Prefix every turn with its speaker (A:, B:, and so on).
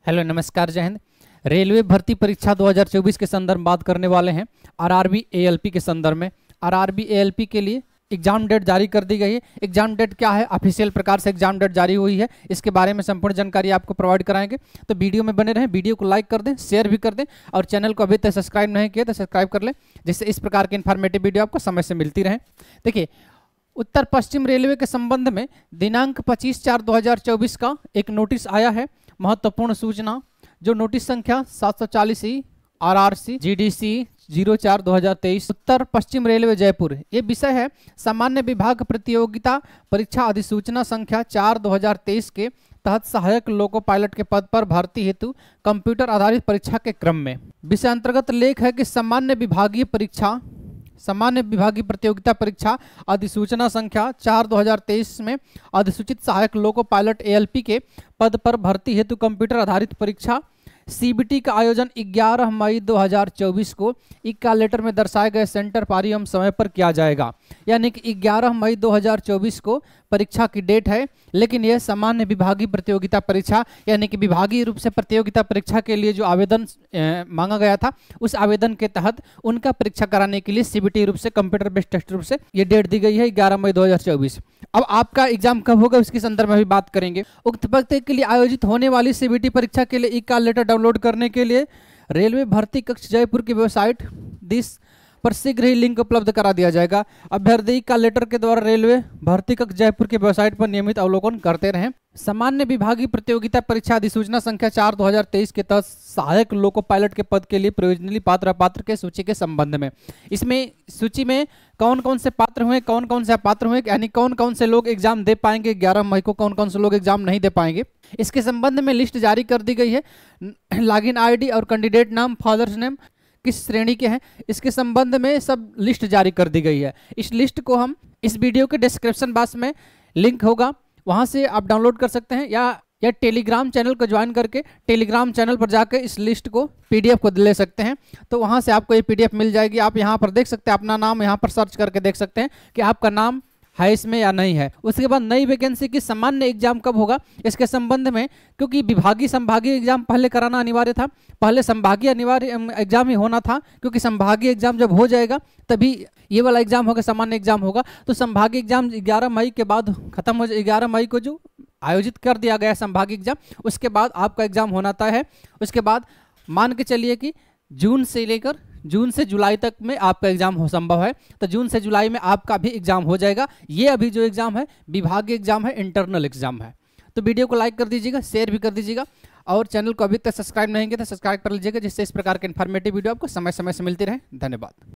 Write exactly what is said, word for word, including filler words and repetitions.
A: Hello नमस्कार, जय Hind. Railway भर्ती परीक्षा दो हज़ार चौबीस के संदर्भ में बात करने वाले हैं। आरआरबी एएलपी के संदर्भ में आरआरबी एएलपी के लिए एग्जाम डेट जारी कर दी गई है। एग्जाम डेट क्या है, ऑफिशियल प्रकार से एग्जाम डेट जारी हुई है, इसके बारे में संपूर्ण जानकारी आपको प्रोवाइड कराएंगे। तो वीडियो में बने रहें, वीडियो को लाइक कर दें, शेयर भी कर दें और चैनल को अभी तक सब्सक्राइब नहीं किया तो सब्सक्राइब कर लें, जिससे इस प्रकार की इन्फॉर्मेटिव वीडियो आपको समय से मिलती रहे। देखिए, उत्तर पश्चिम रेलवे के संबंध में दिनांक पच्चीस चार दो हज़ार चौबीस का एक नोटिस आया है। महत्वपूर्ण सूचना, जो नोटिस संख्या सात सौ चालीस E R R C G D C zero चार दो हज़ार तेईस उत्तर पश्चिम रेलवे जयपुर, ये विषय है सामान्य विभाग प्रतियोगिता परीक्षा अधिसूचना संख्या चार दो हज़ार तेईस के तहत सहायक लोको पायलट के पद पर भर्ती हेतु कंप्यूटर आधारित परीक्षा के क्रम में। विषय अंतर्गत लेख है कि सामान्य विभागीय परीक्षा सामान्य विभागीय प्रतियोगिता परीक्षा अधिसूचना संख्या चार दो हज़ार तेईस में अधिसूचित सहायक लोको पायलट एएलपी के पद पर भर्ती हेतु कंप्यूटर आधारित परीक्षा सीबीटी का आयोजन ग्यारह मई दो हज़ार चौबीस को इक्का लेटर में दर्शाए गए सेंटर पार एवं समय पर किया जाएगा। यानी कि ग्यारह मई दो हज़ार चौबीस को परीक्षा की डेट है, लेकिन यह सामान्य विभागीय प्रतियोगिता परीक्षा यानी कि विभागीय रूप से प्रतियोगिता परीक्षा के लिए जो आवेदन ए, मांगा गया था, उस आवेदन के तहत उनका परीक्षा कराने के लिए सीबीटी रूप से कंप्यूटर बेस्ड टेस्ट रूप से ये डेट दी गई है ग्यारह मई दो हज़ार चौबीस। अब आपका एग्जाम कब होगा उसके संदर्भ में भी बात करेंगे। उक्त वक्त के लिए आयोजित होने वाली सीबीटी परीक्षा के लिए इक्का लेटर डाउनलोड करने के लिए रेलवे भर्ती कक्ष जयपुर की वेबसाइट दिस पर शीघ्र ही लिंक उपलब्ध करा दिया जाएगा। अभ्यर्थी का लेटर के द्वारा रेलवे भर्ती कक्ष जयपुर की वेबसाइट पर नियमित अवलोकन करते रहें। सामान्य विभागीय प्रतियोगिता परीक्षा अधिसूचना संख्या चार दो हज़ार तेईस के तहत सहायक लोको पायलट के पद के लिए प्रोविजनली पात्र अपात्र के सूची के संबंध में, इसमें सूची में कौन कौन से पात्र हुए, कौन कौन से अपात्र हुए, यानी कौन कौन से लोग एग्जाम दे पाएंगे, ग्यारह मई को कौन कौन से लोग एग्जाम नहीं दे पाएंगे, इसके संबंध में लिस्ट जारी कर दी गई है। लॉगिन आईडी और कैंडिडेट नाम, फादर्स नेम किस श्रेणी के हैं, इसके संबंध में सब लिस्ट जारी कर दी गई है। इस लिस्ट को हम इस वीडियो के डिस्क्रिप्शन बॉक्स में लिंक होगा, वहां से आप डाउनलोड कर सकते हैं, या या टेलीग्राम चैनल को ज्वाइन करके टेलीग्राम चैनल पर जाकर इस लिस्ट को पीडीएफ को ले सकते हैं। तो वहां से आपको ये पीडीएफ मिल जाएगी। आप यहां पर देख सकते हैं, अपना नाम यहां पर सर्च करके देख सकते हैं कि आपका नाम है इसमें या नहीं है। उसके बाद नई वैकेंसी की सामान्य एग्जाम कब होगा इसके संबंध में, क्योंकि विभागीय संभागीय एग्जाम पहले कराना अनिवार्य था, पहले संभागीय अनिवार्य एग्जाम ही होना था, क्योंकि संभागीय एग्जाम जब हो जाएगा तभी ये वाला एग्जाम होगा, सामान्य एग्जाम होगा। तो संभागीय एग्जाम ग्यारह मई के बाद खत्म हो जाए, ग्यारह मई को जो आयोजित कर दिया गया संभागीय एग्जाम, उसके बाद आपका एग्जाम होना तय है। उसके बाद मान के चलिए कि जून से लेकर जून से जुलाई तक में आपका एग्जाम हो संभव है, तो जून से जुलाई में आपका भी एग्जाम हो जाएगा। ये अभी जो एग्जाम है विभागीय एग्जाम है, इंटरनल एग्जाम है। तो वीडियो को लाइक कर दीजिएगा, शेयर भी कर दीजिएगा और चैनल को अभी तक सब्सक्राइब नहीं किया तो सब्सक्राइब कर लीजिएगा, जिससे इस प्रकार के इन्फॉर्मेटिव वीडियो आपको समय समय से मिलती रहे। धन्यवाद।